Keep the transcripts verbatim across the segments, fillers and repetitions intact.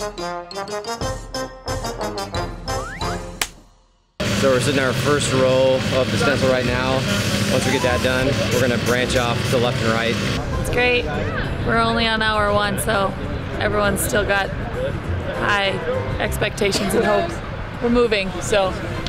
So we're sitting in our first row of the stencil right now. Once we get that done, we're gonna branch off to left and right. It's great. We're only on hour one, so everyone's still got high expectations and hopes. We're moving, so.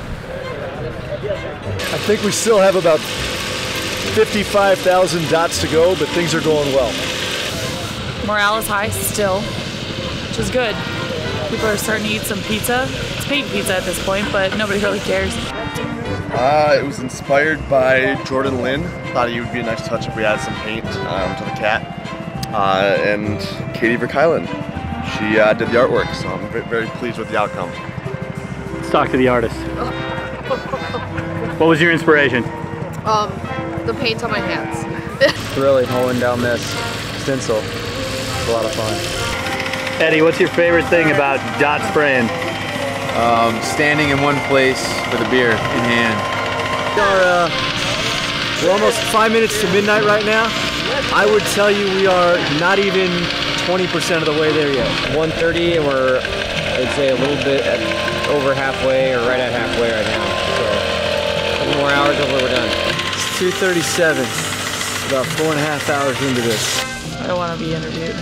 I think we still have about fifty-five thousand dots to go, but things are going well. Morale is high still, which is good. People are starting to eat some pizza. It's paint pizza at this point, but nobody really cares. Uh, it was inspired by Jordan Lynn. Thought he would be a nice touch if we added some paint um, to the cat. Uh, and Katie Verkylen. She uh, did the artwork, so I'm very, very pleased with the outcome. Let's talk to the artist. What was your inspiration? Um, the paint on my hands. Really holding down this stencil. It's a lot of fun. Eddie, what's your favorite thing about dot spraying? Um, standing in one place with a beer in hand. We are, uh, we're almost five minutes to midnight right now. I would tell you we are not even twenty percent of the way there yet. one thirty and we're, I'd say, a little bit at, over halfway or right at halfway right now. So a couple more hours over, we're done. It's two thirty-seven, about four and a half hours into this. I don't want to be interviewed.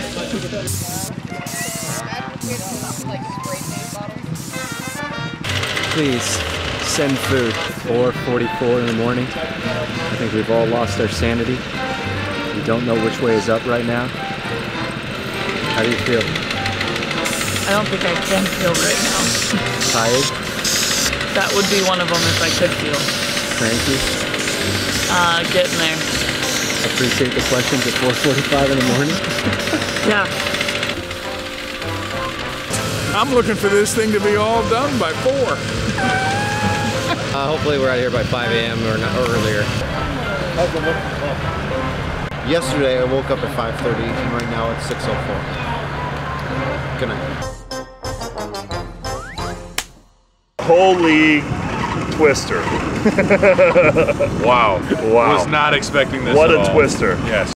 Please send food. four forty-four in the morning. I think we've all lost our sanity. We don't know which way is up right now. How do you feel? I don't think I can feel right now. Tired? That would be one of them if I could feel. Cranky? Uh, getting there. Appreciate the questions at four forty-five in the morning. Yeah. I'm looking for this thing to be all done by four. Uh, hopefully we're out of here by five A M or, not, or earlier. Yesterday I woke up at five thirty and right now it's six oh four. Good night. Holy twister. Wow. Wow. Was not expecting this What at a all. twister. Yes.